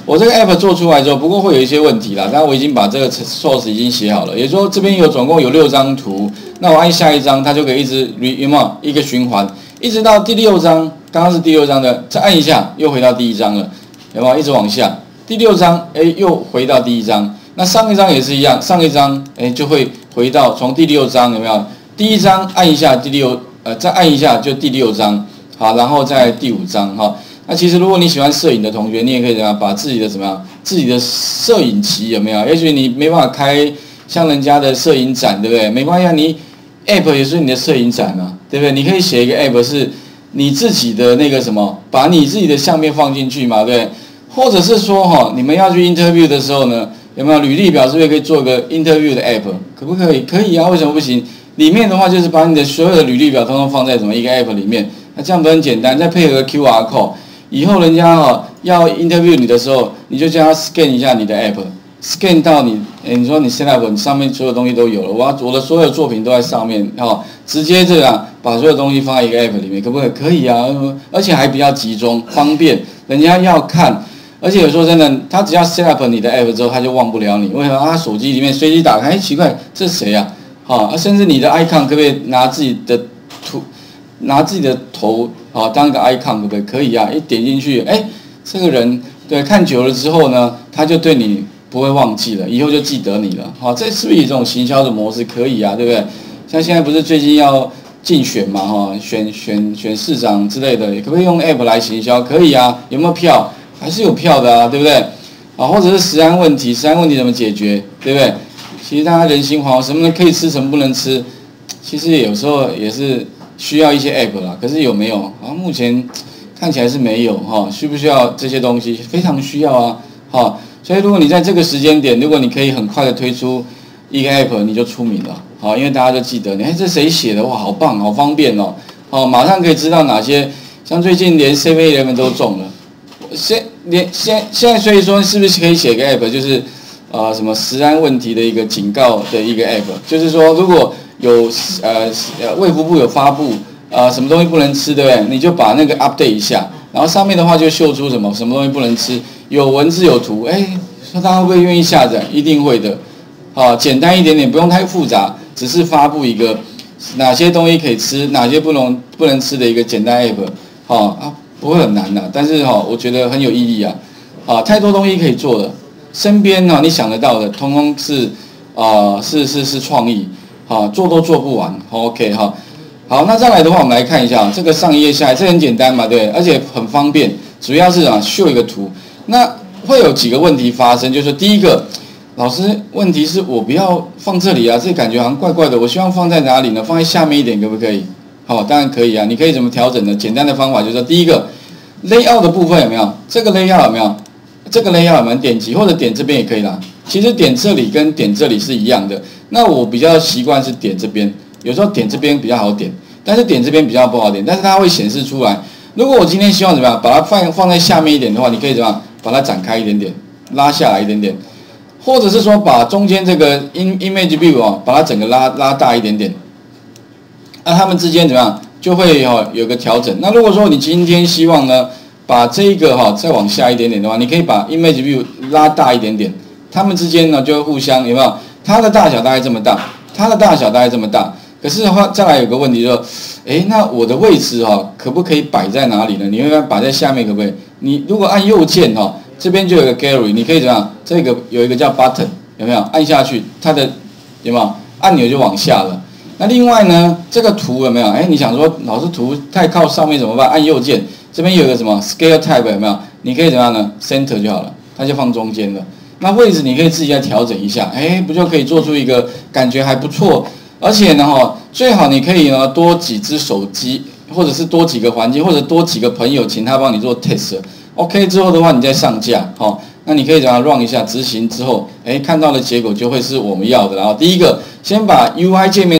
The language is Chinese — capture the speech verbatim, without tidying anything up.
我这个 app 做出来之后，不过会有一些问题啦。但我已经把这个 source 已经写好了，也就是说这边有总共有六张图，那我按下一张，它就可以一直 re 有没有一个循环，一直到第六张，刚刚是第六张的，再按一下又回到第一张了，有没有？一直往下，第六张，哎，又回到第一张。那上一张也是一样，上一张哎就会回到从第六章有没有？第一章按一下第六，呃，再按一下就第六章，好，然后再第五章哈。那其实如果你喜欢摄影的同学，你也可以怎么样把自己的怎么样自己的摄影集有没有？也许你没办法开像人家的摄影展，对不对？没关系，你 app 也是你的摄影展嘛，对不对？你可以写一个 app 是你自己的那个什么，把你自己的相片放进去嘛，对不对？或者是说哈，你们要去 interview 的时候呢，有没有履历表是不是可以做个 interview 的 app？ 可不可以？可以啊，为什么不行？里面的话就是把你的所有的履历表通通放在什么一个 app 里面，那这样不很简单？再配合 Q R code。以后人家哈要 interview 你的时候，你就叫他 scan 一下你的 app，scan 到你，哎，你说你 set up 你上面所有东西都有了，我要我的所有作品都在上面，哈，直接这样把所有东西放在一个 app 里面，可不可以？可以啊，而且还比较集中，方便，人家要看，而且有时候真的，他只要 set up 你的 app 之后，他就忘不了你，为什么？他手机里面随机打开，哎，奇怪，这是谁呀？好，甚至你的 icon 可不可以拿自己的图，拿自己的头？好，当一个 icon 对不对？可以啊，一点进去，哎，这个人对看久了之后呢，他就对你不会忘记了，以后就记得你了。好，这是不是一种行销的模式？可以啊，对不对？像现在不是最近要竞选嘛，哈，选选选市长之类的，可不可以用 app 来行销？可以啊，有没有票？还是有票的啊，对不对？啊，或者是食安问题，食安问题怎么解决？对不对？其实大家人心惶惶，什么可以吃，什么不能吃，其实有时候也是。需要一些 app 啦，可是有没有？啊，目前看起来是没有哈。需不需要这些东西？非常需要啊，哈。所以如果你在这个时间点，如果你可以很快的推出一个 app， 你就出名了，好，因为大家就记得你，哎，这谁写的？哇，好棒，好方便哦，好，马上可以知道哪些。像最近连 seven eleven 都中了，现连现现在所以说是不是可以写个 app， 就是呃什么食安问题的一个警告的一个 app， 就是说如果有呃呃卫福部有发布呃什么东西不能吃，对不对？你就把那个 update 一下，然后上面的话就秀出什么什么东西不能吃，有文字有图，哎，说大家会不会愿意下载？一定会的，好，简单一点点，不用太复杂，只是发布一个哪些东西可以吃，哪些不能不能吃的一个简单 app， 好啊，不会很难的，但是哈，我觉得很有意义啊，啊，太多东西可以做的，身边呢你想得到的，通通是啊、呃、是是是创意。好，做都做不完 ，OK 哈。好，那再来的话，我们来看一下这个上一页下来，这很简单嘛，对，而且很方便，主要是啊秀一个图。那会有几个问题发生，就是第一个，老师，问题是我不要放这里啊，这感觉好像怪怪的，我希望放在哪里呢？放在下面一点可不可以？好，当然可以啊，你可以怎么调整呢？简单的方法就是说，第一个 layout 的部分有没有？这个 layout 有没有？这个 layout 有没有点击或者点这边也可以啦。其实点这里跟点这里是一样的。那我比较习惯是点这边，有时候点这边比较好点，但是点这边比较不好点，但是它会显示出来。如果我今天希望怎么样，把它放放在下面一点的话，你可以怎么样，把它展开一点点，拉下来一点点，或者是说把中间这个 image view 啊，把它整个拉拉大一点点。那它们之间怎么样，就会哈有个调整。那如果说你今天希望呢，把这一个哈再往下一点点的话，你可以把 image view 拉大一点点，它们之间呢就会互相有没有？它的大小大概这么大，它的大小大概这么大。可是的话，再来有个问题就是说，哎，那我的位置哈，可不可以摆在哪里呢？你会不会摆在下面？可不可以？你如果按右键哈，这边就有个 gallery， 你可以怎么样？这个有一个叫 button， 有没有？按下去，它的有没有按钮就往下了。那另外呢，这个图有没有？哎，你想说老师图太靠上面怎么办？按右键，这边有个什么 scale type 有没有？你可以怎么样呢 ？center 就好了，它就放中间了。那位置你可以自己再调整一下，哎，不就可以做出一个感觉还不错？而且呢，哈，最好你可以呢多几只手机，或者是多几个环境，或者多几个朋友，请他帮你做 test。OK 之后的话，你再上架，好，那你可以怎样 run 一下，执行之后，哎，看到的结果就会是我们要的。然后第一个，先把 U I 界面。